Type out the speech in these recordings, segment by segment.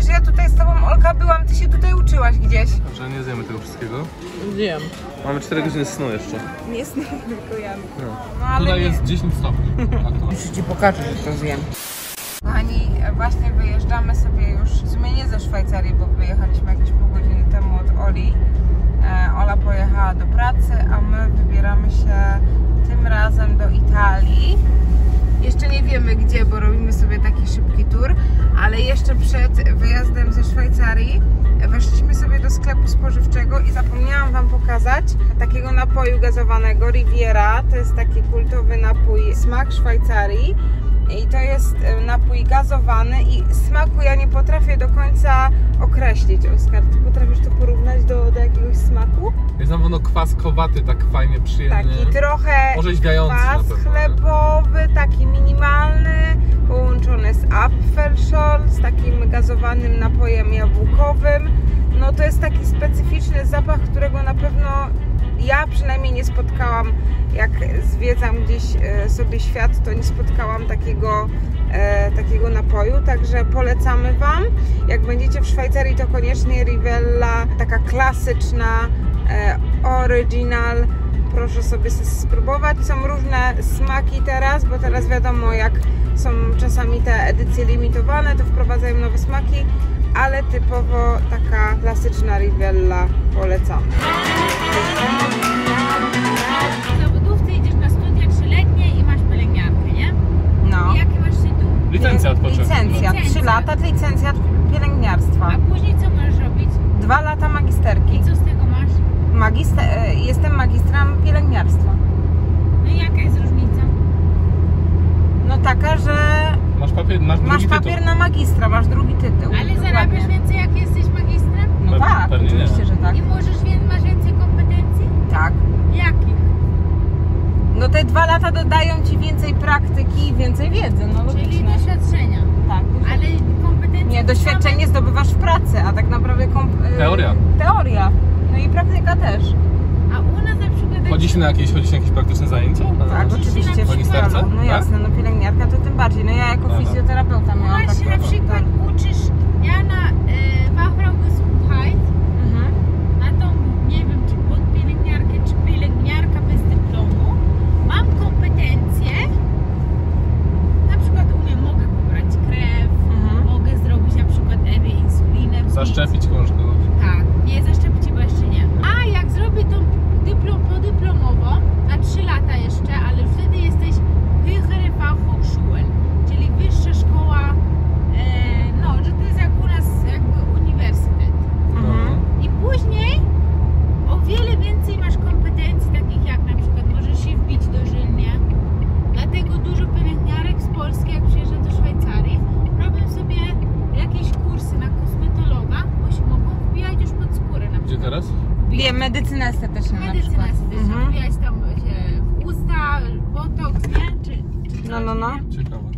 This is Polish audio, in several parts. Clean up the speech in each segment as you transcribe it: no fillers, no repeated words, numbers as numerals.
że ja tutaj z tobą, Olka, byłam, ty się tutaj uczyłaś gdzieś. Że nie zjemy tego wszystkiego. Wiem. Mamy 4 godziny snu jeszcze. Nie snu, tylko ja. No ale tutaj jest 10 stopni. Już ci pokażę, że to zjem. Kochani, właśnie wyjeżdżamy sobie już, w sumie nie ze Szwajcarii, bo wyjechaliśmy jakieś pół godziny temu od Oli. Ola pojechała do pracy, a my wybieramy się tym razem do Italii. Jeszcze nie wiemy gdzie, bo robimy sobie taki szybki tour, ale jeszcze przed wyjazdem ze Szwajcarii weszliśmy sobie do sklepu spożywczego i zapomniałam wam pokazać takiego napoju gazowanego Riviera. To jest taki kultowy napój, smak Szwajcarii. I to jest napój gazowany i smaku ja nie potrafię do końca określić. Oskar, ty potrafisz to porównać do jakiegoś smaku? Jest na pewno kwaskowaty, tak fajnie, przyjemny. Taki trochę orzeźwiający kwas chlebowy, taki minimalny, połączony z Apfelschorle, z takim gazowanym napojem jabłkowym. No to jest taki specyficzny zapach, którego na pewno ja przynajmniej nie spotkałam. Jak zwiedzam gdzieś sobie świat, to nie spotkałam takiego napoju, także polecamy wam. Jak będziecie w Szwajcarii, to koniecznie Rivella, taka klasyczna, original. Proszę sobie spróbować. Są różne smaki teraz, bo teraz wiadomo, jak są czasami te edycje limitowane, to wprowadzają nowe smaki, ale typowo taka klasyczna Rivella polecamy. Licencjat potrzebny. Licencjat, 3 lata, licencjat pielęgniarstwa. A później co możesz robić? 2 lata magisterki. I co z tego masz? Jestem magistrem pielęgniarstwa. No i jaka jest różnica? No taka, że masz papier na magistra, masz drugi tytuł. Ale zarabiasz więcej jak jesteś magistrem? No tak, oczywiście, że tak. I masz więcej kompetencji? Tak. Jakich? No te 2 lata dodają ci więcej praktyki i więcej wiedzy, no logiczne. Czyli doświadczenia. Tak. Ale kompetencje... Nie, doświadczenie zdobywasz w pracy, a tak naprawdę teoria. Teoria. No i praktyka też. A u nas na przykład... Chodzisz na jakieś praktyczne zajęcia? Tak, oczywiście. W magisterce? No jasne, no pielęgniarka to tym bardziej. No ja jako fizjoterapeuta miałam U nas się na przykład uczysz, ja na Fachfrau Gesundheit, na tą, nie wiem, czy podpielęgniarkę, czy pielęgniarka bez dyplomu, mam kompetencje, na przykład umiem, mogę pobrać krew, mogę zrobić na przykład ewię insulinę. Zaszczepić kogoś. Tak, nie zaszczepić chyba jeszcze nie. A jak zrobię tą podyplomową, na 3 lata jeszcze, ale wtedy jesteś Höhere Fachhochschule, czyli wyższa szkoła, no, że to jest jak u nas jakby uniwersytet. I później o wiele więcej masz kompetencji, takich jak na przykład możesz się wbić dożylnie. Dlatego dużo pielęgniarek z Polski, jak przyjeżdża do Szwajcarii, robią sobie jakieś kursy na kosmetologa, bo się mogą wbijać już pod skórę na przykład. Gdzie teraz? Wiem, medycynę estetyczną na Medycyna przykład. estetyczna, wbijać tam się w usta, botoks, nie? Czy No. Ciekawe.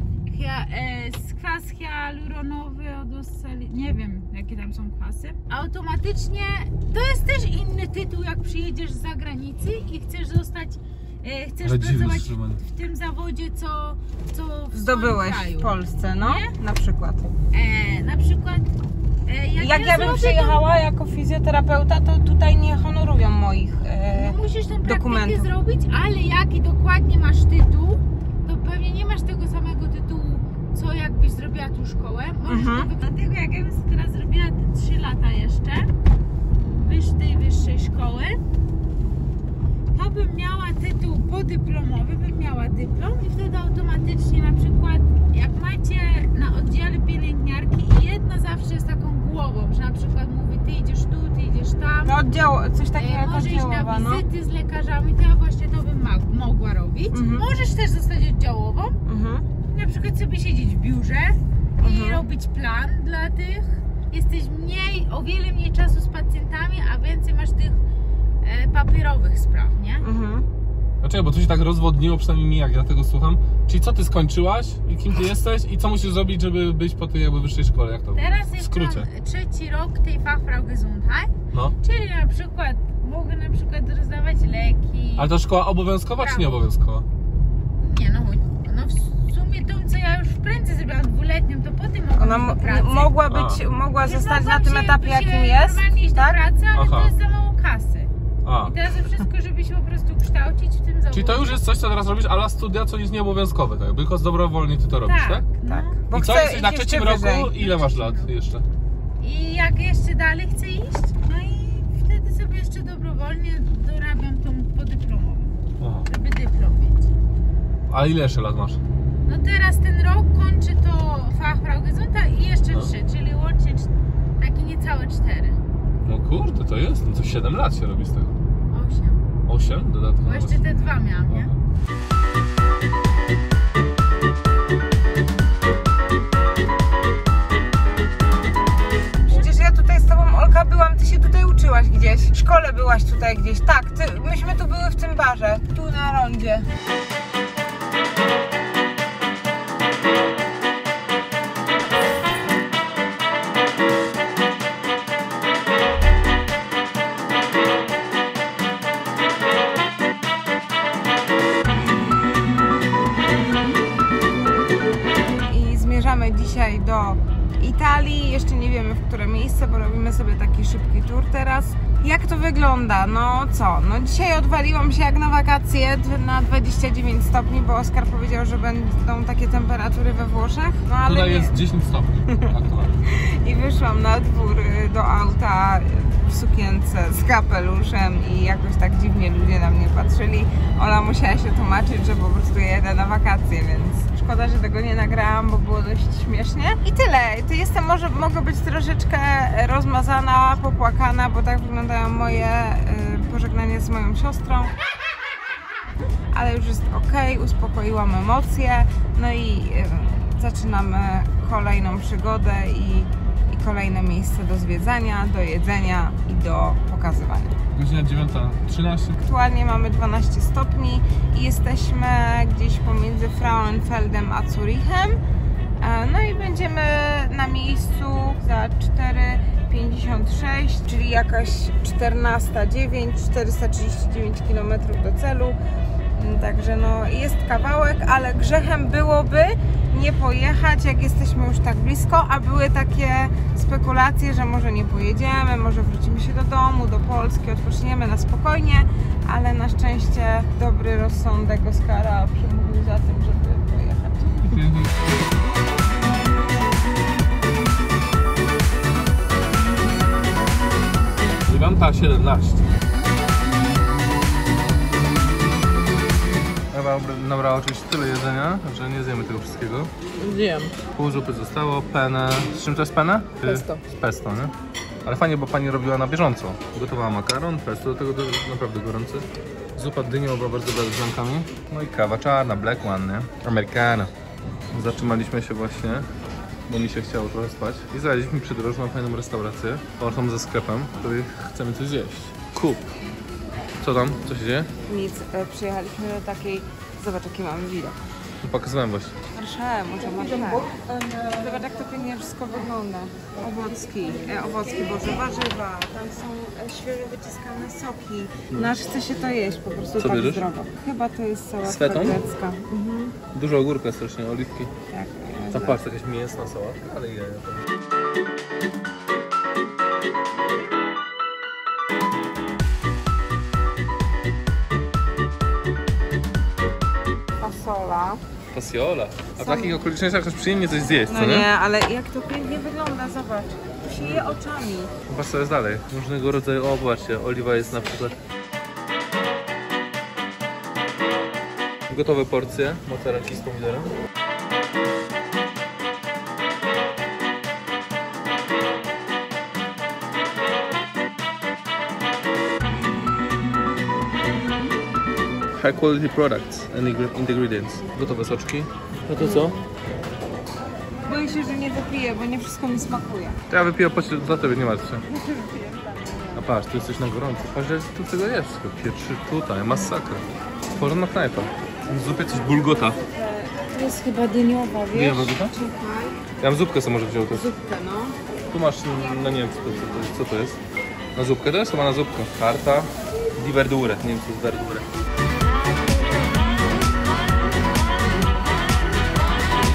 Kwas hialuronowy, nie wiem jakie tam są kwasy. Automatycznie to jest też inny tytuł, jak przyjedziesz z zagranicy i chcesz zostać, chcesz pracować w tym zawodzie, co w zdobyłeś kraju. w Polsce, no? Nie? Na przykład. Na przykład Jak ja bym przyjechała jako fizjoterapeuta, to tutaj nie honorują moich musisz tą praktykę dokumentów. zrobić, ale jaki dokładnie masz tytuł, to pewnie nie masz tego samego tytułu, co jakbyś zrobiła tu szkołę. Dlatego jak ja bym sobie teraz zrobiła te 3 lata jeszcze tej wyższej szkoły, to bym miała tytuł podyplomowy, bym miała dyplom i wtedy automatycznie na przykład jak macie na oddziale pielęgniarki i jedna zawsze jest taką głową, że na przykład mówi ty idziesz tu, ty idziesz tam. No oddział, coś takiego jak może iść oddziałowa, na wizyty z lekarzami, to ja właśnie to bym mogła robić. Możesz też zostać oddziałową, na przykład sobie siedzieć w biurze i robić plan dla tych. Jesteś o wiele mniej czasu z pacjentami, a więcej masz tych papierowych spraw, nie? Dlaczego? Bo to się tak rozwodniło, przynajmniej mi, jak ja tego słucham. Czyli co ty skończyłaś i kim ty jesteś i co musisz zrobić, żeby być po tej jakby wyższej szkole? Jak to Teraz w jest skrócie? 3. rok tej Fachfrau Gesundheit, No. czyli na przykład mogę rozdawać leki. Ale to szkoła obowiązkowa czy nieobowiązkowa? Nie, no w sumie tą, co ja już w prędce zrobiłam, 2-letnią, to potem mogła być do pracy. Mogła zostać na tym etapie, jakim jest, normalnie iść tak? do pracy, ale Aha. to jest za mało kasy. A. I teraz wszystko, żeby się po prostu kształcić w tym zawodzie. Czyli to już jest coś, co teraz robisz, ale studia, co jest nieobowiązkowe, tak? Tylko dobrowolnie ty to robisz, tak? Tak. Bo I co, chcę jesteś na iść 3. jeszcze roku? wyżej. Ile masz lat jeszcze? I jak jeszcze dalej chcę iść, no i wtedy sobie jeszcze dobrowolnie dorabiam tą podyplomową, Aha. żeby dyplom mieć. A ile jeszcze lat masz? No teraz ten rok kończy to Fachfrau Gesundheit i jeszcze 3, czyli łącznie takie niecałe 4. No kurde, to jest, no to 7 lat się robi z tego. 8. 8 dodatkowo. Bo jeszcze te 2 miałam, nie? Przecież ja tutaj z tobą, Olka, byłam, ty się tutaj uczyłaś gdzieś. W szkole byłaś tutaj gdzieś. Tak, myśmy tu były w tym barze. Tu na rondzie. Zmierzamy dzisiaj do Italii, jeszcze nie wiemy w które miejsce, bo robimy sobie taki szybki tour teraz. Jak to wygląda? No co? No dzisiaj odwaliłam się jak na wakacje na 29 stopni, bo Oskar powiedział, że będą takie temperatury we Włoszech. No ale Tutaj nie. jest 10 stopni aktualnie. I wyszłam na dwór do auta w sukience z kapeluszem i jakoś tak dziwnie ludzie na mnie patrzyli. Ola musiała się tłumaczyć, że po prostu jedę na wakacje, więc szkoda, że tego nie nagrałam, bo było dość śmiesznie. I tyle. Jestem, mogę być troszeczkę rozmazana, popłakana, bo tak wyglądają moje pożegnanie z moją siostrą. Ale już jest ok, uspokoiłam emocje. No i zaczynamy kolejną przygodę i kolejne miejsce do zwiedzania, do jedzenia i do pokazywania. Godzina 9:13. Aktualnie mamy 12 stopni i jesteśmy gdzieś pomiędzy Frauenfeldem a Zurichem. No i będziemy na miejscu za 4:56, czyli jakaś 14:09, 439 km do celu. Także no jest kawałek, ale grzechem byłoby nie pojechać, jak jesteśmy już tak blisko, a były takie spekulacje, że może nie pojedziemy, może wrócimy się do domu, do Polski, odpoczniemy na spokojnie, ale na szczęście dobry rozsądek Oskara przemówił za tym, żeby pojechać. Dziewiąta 17. Ewa nabrała oczywiście tyle jedzenia, że nie zjemy tego wszystkiego. Wiem. Pół zupy zostało, penę. Z czym to jest penę? Pesto. Z pesto, nie? Ale fajnie, bo pani robiła na bieżąco. Gotowała makaron, pesto, do tego naprawdę gorący. Zupa dyniowa, bardzo dobra z brzękami. No i kawa czarna, black one, nie? Americano. Zatrzymaliśmy się właśnie, bo mi się chciało trochę spać. I znaleźliśmy przydrożną, fajną restaurację, otwartą ze sklepem, w której chcemy coś zjeść. Kup. Co tam? Co się dzieje? Nic, przyjechaliśmy do takiej, zobacz jaki mamy widok. Pokazywałem właśnie. Marszałem, może marszałem. Zobacz jak to pięknie wszystko wygląda. Owocki, boże, warzywa, tam są świeżo wyciskane soki. Nasz chce się to jeść po prostu. Co tak bierzesz? zdrowo. Chyba to jest sałatka Z fetą? grecka. Mhm. Dużo ogórka strasznie, oliwki. Tak. Tam patrz, jakaś mięsna sałatka, ale je. Fasola. Fasiola. A w takich okolicznościach też przyjemnie coś zjeść, No co nie? nie, ale jak to pięknie wygląda, zobacz. Tu się je oczami. Patrz co jest dalej. Różnego rodzaju, o zobaczcie, oliwa jest na przykład. Gotowe porcje, mozzarella z pomidorem. High quality products and ingredients. Gotowe soczki. No to co? Boję się, że nie wypiję, bo nie wszystko mi smakuje. Ja wypiję dla ciebie, nie martw się. A patrz, tu jesteś na gorąco. Patrz, że tu tego jest. Pietrzy tutaj, masakra. Porządna knajpa. W zupie coś bulgota. To jest chyba dyniowa, wiesz? Dyniowa zupa? Czekaj. Ja mam zupkę, co może wziął też. Zupkę, no. Tu masz, no nie wiem co to jest. Na zupkę to jest? Chyba na zupkę. Karta di verdure. Nie wiem co jest verdure.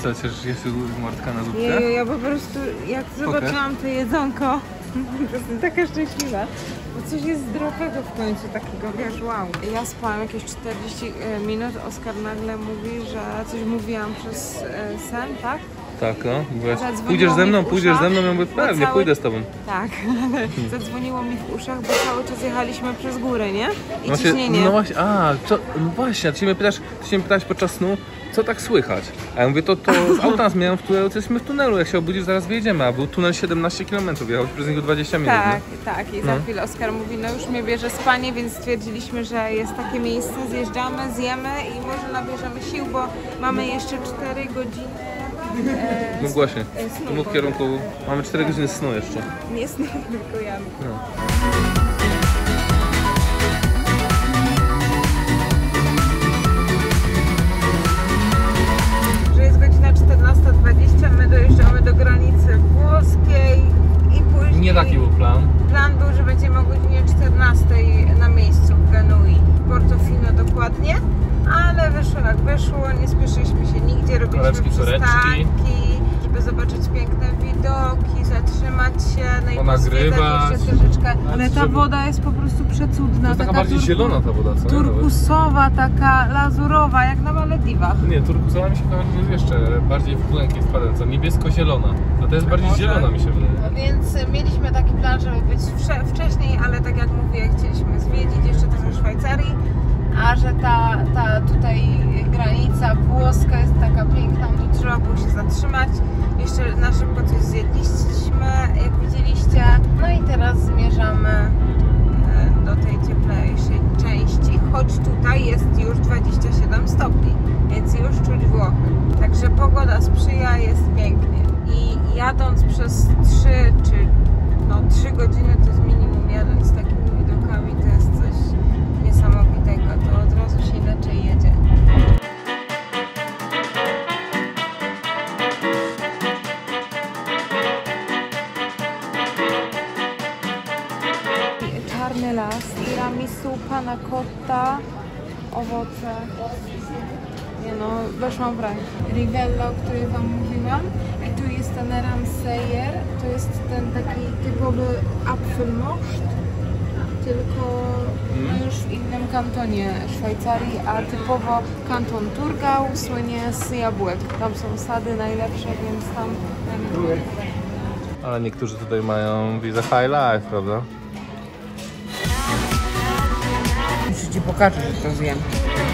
Co, chcesz jeść mordka na zupkę? Jeju, ja po prostu jak zobaczyłam to jedzonko, jestem taka szczęśliwa. Bo coś jest zdrowego w końcu, takiego, wiesz, wow. Ja spałam jakieś 40 minut, Oskar nagle mówi, że coś mówiłam przez sen, tak? Tak, no. Mówiłaś, Zadzwoniło pójdziesz ze mi mną, w pójdziesz ze mną, ja mówię, bo pewnie, pójdę z tobą. Tak, zadzwoniło mi w uszach, bo cały czas jechaliśmy przez górę, nie? I Właśnie, ciśnienie. no właśnie, no właśnie, ty mnie pytasz podczas snu, co tak słychać? A ja mówię, to z auta nas miałem, jesteśmy w tunelu, jak się obudzisz, zaraz wyjedziemy, a był tunel 17 km, jechałeś przez niego 20 minut, Tak, nie? tak. I za chwilę Oskar mówi, no już mnie bierze spanie, więc stwierdziliśmy, że jest takie miejsce, zjeżdżamy, zjemy i może nabierzemy sił, bo mamy jeszcze 4 godziny. No właśnie, snu, tu mów w bo- kierunku, mamy 4 godziny snu jeszcze. Nie snu, tylko ja. No. Że jest godzina 14:20, my dojeżdżamy do granicy włoskiej i później... Nie taki był plan. Plan był, że będziemy o godzinie 14:00 na miejscu w Genui, w Portofino dokładnie, ale wyszło jak wyszło, nie spieszyliśmy się nigdzie, robiliśmy Koreczki, przystanki, żeby zobaczyć piękne widoki, zatrzymać się, no i Ponagrywać. pozwiedzać jeszcze troszeczkę. Ale ta woda jest po prostu przecudna, To jest taka bardziej zielona ta woda, co nie? turkusowa, taka lazurowa, jak na Malediwach. Nie, turkusowa mi się wydaje jeszcze bardziej w błękit wpadająca, niebiesko-zielona, a to jest bardziej Może. zielona mi się wydaje. Więc mieliśmy taki plan, żeby być wcześniej, ale tak jak mówię, chcieliśmy zwiedzić jeszcze trochę Szwajcarii, a że ta tutaj granica włoska jest taka piękna, to trzeba było się zatrzymać. Jeszcze na szybko coś zjedliśmy, jak widzieliście. No i teraz zmierzamy do tej cieplejszej części, choć tutaj jest już 27 stopni, więc już czuć Włochy. Także pogoda sprzyja, jest pięknie. I jadąc przez 3 godziny, to jest minimum jadąc z takimi widokami, to jest coś niesamowitego. To od razu się inaczej jedzie. Czarny las, tiramisu, panna cotta, owoce. Nie no, weszłam w rękę. Rivello, o której wam mówiłam. I tu jest ten Ramseyer. To jest ten taki typowy Apfelmost, tylko już w innym kantonie Szwajcarii, a typowo kanton Thurgau słynie z jabłek. Tam są sady najlepsze, więc tam... Ale niektórzy tutaj mają wizę High Life, prawda? Muszę ci pokazać, że to zjem.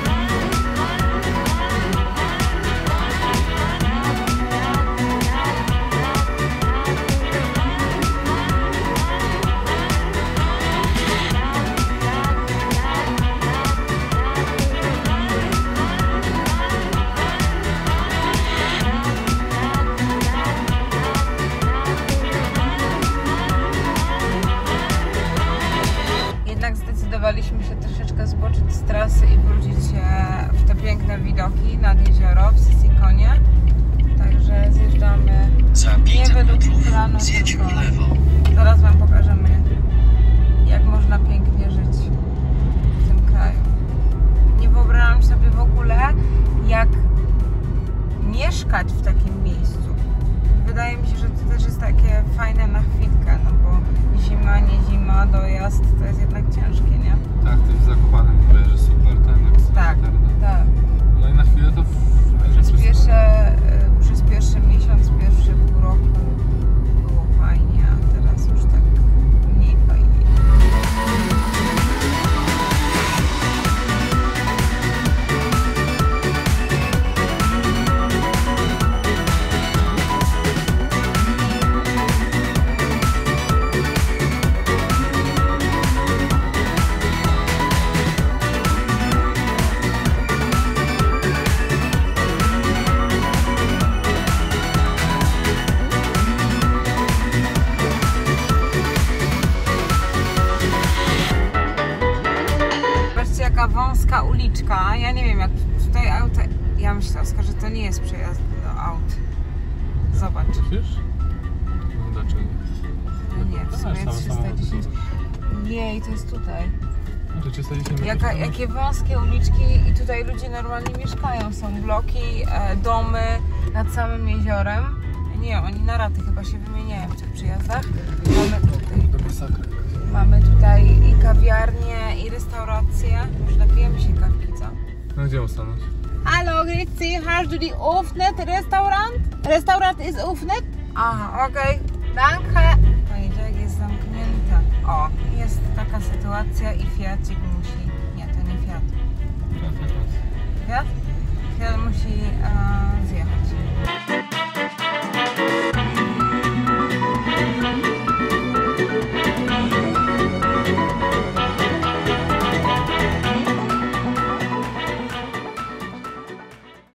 Zdecydowaliśmy się troszeczkę zboczyć z trasy i wrócić w te piękne widoki nad jezioro w Sisikonie. Także zjeżdżamy nie według planu, tylko zaraz wam pokażemy, jak można pięknie żyć w tym kraju. Nie wyobrażam sobie w ogóle, jak mieszkać w takim miejscu. Wydaje mi się, że to też jest takie fajne na chwilkę, no bo zima, nie zima, dojazd to jest jednak ciężkie, nie? Tak, to jest Zakopane, mówię, że super ten Tak, tak. No i na chwilę to Przez pierwszy miesiąc, pierwszy pół roku było fajnie, a teraz już tak mniej fajnie. Wąska uliczka, ja nie wiem jak tutaj auto, ja myślę, Oskar, że to nie jest przejazd do aut. Zobacz. Wiesz? No dlaczego? No nie, w sumie jest 310. Jej, to jest tutaj. Jakie wąskie uliczki i tutaj ludzie normalnie mieszkają. Są bloki, domy nad samym jeziorem. Nie, oni na raty chyba się wymieniają w tych przyjazdach. Mamy tutaj i kawiarnię, i restaurację. Może napijemy się kawki, co? No gdzie ustanąć? Hallo, grüezi, hast du die geöffnet, Restaurant? Restaurant ist geöffnet? Aha, okej. Danke.